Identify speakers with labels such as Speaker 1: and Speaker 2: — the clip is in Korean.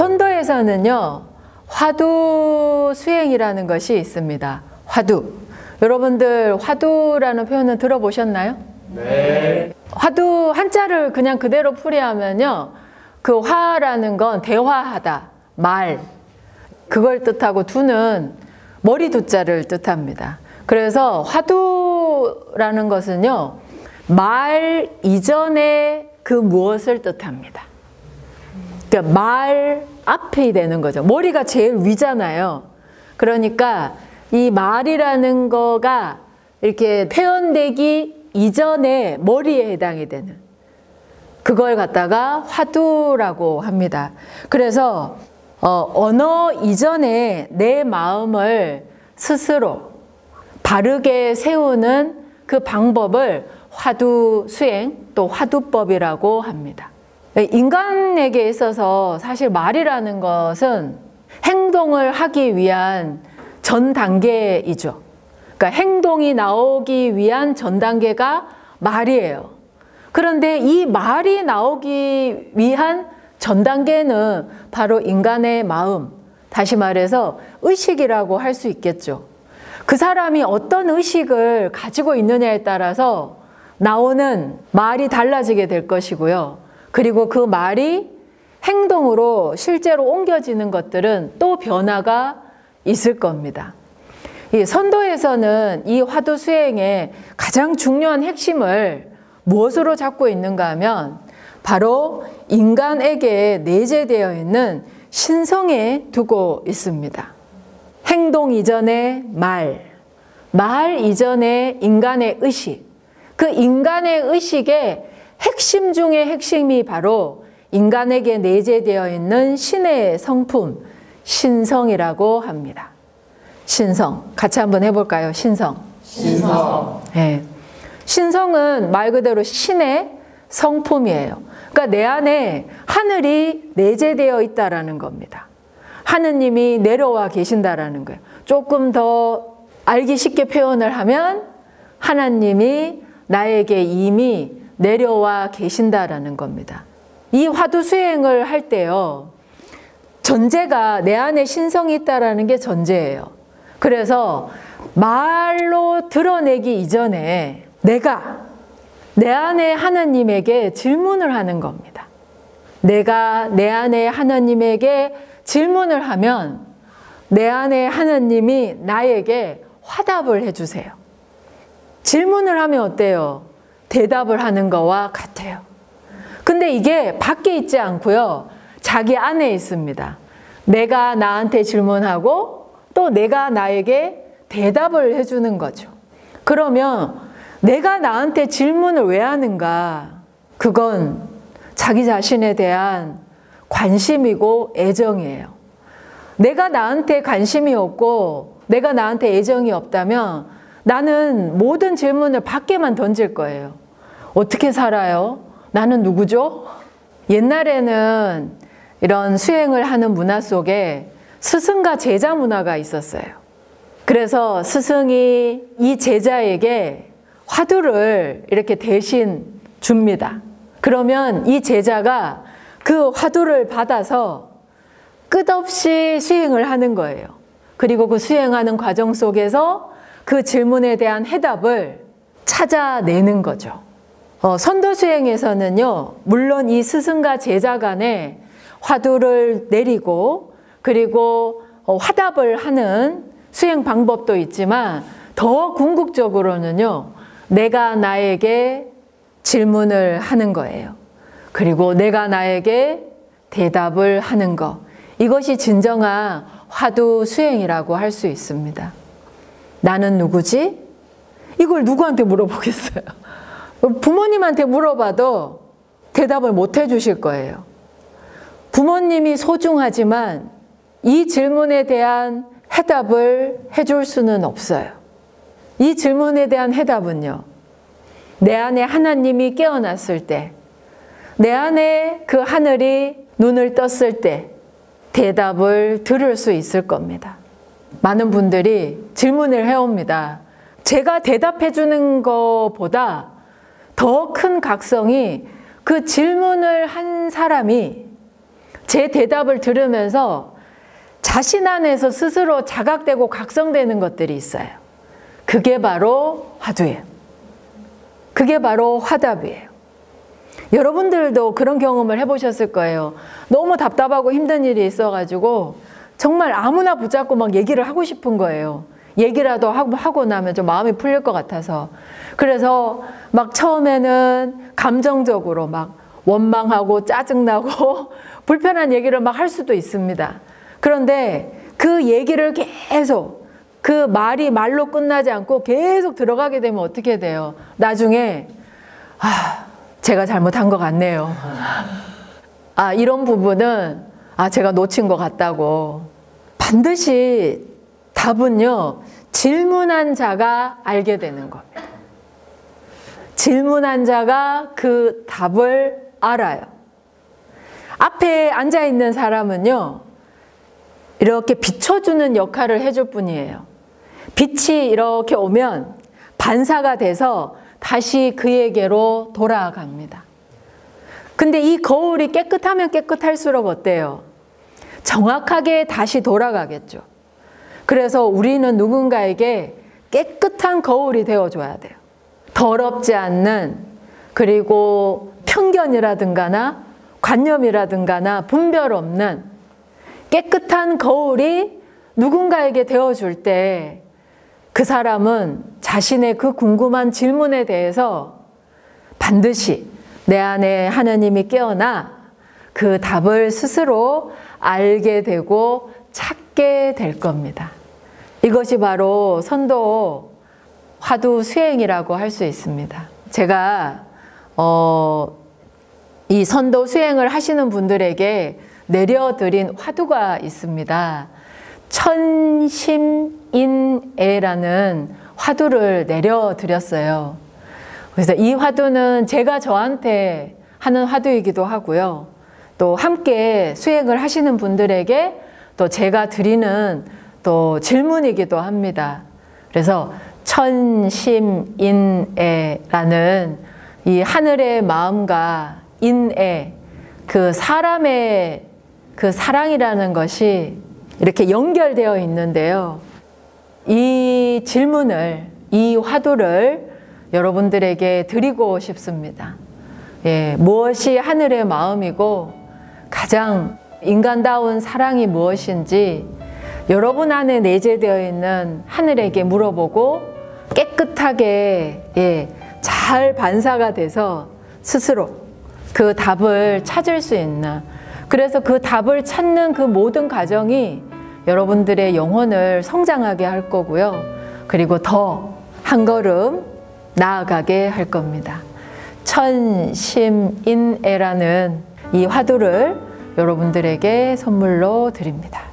Speaker 1: 선도에서는요, 화두 수행이라는 것이 있습니다. 화두. 여러분들 화두라는 표현은 들어보셨나요?
Speaker 2: 네.
Speaker 1: 화두 한자를 그냥 그대로 풀이하면요, 그 화라는 건 대화하다, 말, 그걸 뜻하고 두는 머리 두자를 뜻합니다. 그래서 화두라는 것은요, 말 이전에 그 무엇을 뜻합니다. 그러니까 말 앞이 되는 거죠. 머리가 제일 위잖아요. 그러니까 이 말이라는 거가 이렇게 표현되기 이전에 머리에 해당이 되는, 그걸 갖다가 화두라고 합니다. 그래서 언어 이전에 내 마음을 스스로 바르게 세우는 그 방법을 화두 수행, 또 화두법이라고 합니다. 인간에게 있어서 사실 말이라는 것은 행동을 하기 위한 전 단계이죠. 그러니까 행동이 나오기 위한 전 단계가 말이에요. 그런데 이 말이 나오기 위한 전 단계는 바로 인간의 마음, 다시 말해서 의식이라고 할 수 있겠죠. 그 사람이 어떤 의식을 가지고 있느냐에 따라서 나오는 말이 달라지게 될 것이고요. 그리고 그 말이 행동으로 실제로 옮겨지는 것들은 또 변화가 있을 겁니다. 이 선도에서는 이 화두 수행의 가장 중요한 핵심을 무엇으로 잡고 있는가 하면 바로 인간에게 내재되어 있는 신성에 두고 있습니다. 행동 이전의 말 이전의 인간의 의식, 그 인간의 의식의 핵심 중의 핵심이 바로 인간에게 내재되어 있는 신의 성품, 신성이라고 합니다. 신성, 같이 한번 해볼까요? 신성. 네. 신성은 말 그대로 신의 성품이에요. 그러니까 내 안에 하늘이 내재되어 있다라는 겁니다. 하느님이 내려와 계신다라는 거예요. 조금 더 알기 쉽게 표현을 하면 하나님이 나에게 이미 내려와 계신다라는 겁니다. 이 화두 수행을 할 때요, 전제가 내 안에 신성이 있다라는 게 전제예요. 그래서 말로 드러내기 이전에 내가 내 안에 하나님에게 질문을 하는 겁니다. 내가 내 안에 하나님에게 질문을 하면 내 안에 하나님이 나에게 화답을 해주세요. 질문을 하면 어때요? 대답을 하는 거와 같아요. 근데 이게 밖에 있지 않고요, 자기 안에 있습니다. 내가 나한테 질문하고 또 내가 나에게 대답을 해주는 거죠. 그러면 내가 나한테 질문을 왜 하는가? 그건 자기 자신에 대한 관심이고 애정이에요. 내가 나한테 관심이 없고 내가 나한테 애정이 없다면 나는 모든 질문을 밖에만 던질 거예요. 어떻게 살아요? 나는 누구죠? 옛날에는 이런 수행을 하는 문화 속에 스승과 제자 문화가 있었어요. 그래서 스승이 이 제자에게 화두를 이렇게 대신 줍니다. 그러면 이 제자가 그 화두를 받아서 끝없이 수행을 하는 거예요. 그리고 그 수행하는 과정 속에서 그 질문에 대한 해답을 찾아내는 거죠. 선도 수행에서는요, 물론 이 스승과 제자 간에 화두를 내리고 그리고 화답을 하는 수행 방법도 있지만 더 궁극적으로는요, 내가 나에게 질문을 하는 거예요. 그리고 내가 나에게 대답을 하는 것, 이것이 진정한 화두 수행이라고 할 수 있습니다. 나는 누구지? 이걸 누구한테 물어보겠어요? 부모님한테 물어봐도 대답을 못 해주실 거예요. 부모님이 소중하지만 이 질문에 대한 해답을 해줄 수는 없어요. 이 질문에 대한 해답은요, 내 안에 하나님이 깨어났을 때, 내 안에 그 하늘이 눈을 떴을 때 대답을 들을 수 있을 겁니다. 많은 분들이 질문을 해옵니다. 제가 대답해 주는 것보다 더 큰 각성이 그 질문을 한 사람이 제 대답을 들으면서 자신 안에서 스스로 자각되고 각성되는 것들이 있어요. 그게 바로 화두예요. 그게 바로 화답이에요. 여러분들도 그런 경험을 해보셨을 거예요. 너무 답답하고 힘든 일이 있어가지고 정말 아무나 붙잡고 막 얘기를 하고 싶은 거예요. 얘기라도 하고 나면 좀 마음이 풀릴 것 같아서. 그래서 막 처음에는 감정적으로 막 원망하고 짜증나고 불편한 얘기를 막 할 수도 있습니다. 그런데 그 얘기를 계속, 그 말이 말로 끝나지 않고 계속 들어가게 되면 어떻게 돼요? 나중에 제가 잘못한 것 같네요. 이런 부분은 제가 놓친 것 같다고. 반드시 답은요, 질문한 자가 알게 되는 겁니다. 질문한 자가 그 답을 알아요. 앞에 앉아 있는 사람은요, 이렇게 비춰주는 역할을 해줄 뿐이에요. 빛이 이렇게 오면 반사가 돼서 다시 그에게로 돌아갑니다. 근데 이 거울이 깨끗하면 깨끗할수록 어때요? 정확하게 다시 돌아가겠죠. 그래서 우리는 누군가에게 깨끗한 거울이 되어줘야 돼요. 더럽지 않는, 그리고 편견이라든가나 관념이라든가나 분별 없는 깨끗한 거울이 누군가에게 되어줄 때 그 사람은 자신의 그 궁금한 질문에 대해서 반드시 내 안에 하나님이 깨어나 그 답을 스스로 알게 되고 찾게 될 겁니다. 이것이 바로 선도 화두 수행이라고 할 수 있습니다. 제가 이 선도 수행을 하시는 분들에게 내려드린 화두가 있습니다. 천심인애라는 화두를 내려드렸어요. 그래서 이 화두는 제가 저한테 하는 화두이기도 하고요. 또 함께 수행을 하시는 분들에게 또 제가 드리는 또 질문이기도 합니다. 그래서 천심인애라는 이 하늘의 마음과 인애, 그 사람의 그 사랑이라는 것이 이렇게 연결되어 있는데요. 이 질문을, 이 화두를 여러분들에게 드리고 싶습니다. 무엇이 하늘의 마음이고 가장 인간다운 사랑이 무엇인지 여러분 안에 내재되어 있는 하늘에게 물어보고 깨끗하게 잘 반사가 돼서 스스로 그 답을 찾을 수 있는, 그래서 그 답을 찾는 그 모든 과정이 여러분들의 영혼을 성장하게 할 거고요. 그리고 더 한 걸음 나아가게 할 겁니다. 천심인애라는 이 화두를 여러분들에게 선물로 드립니다.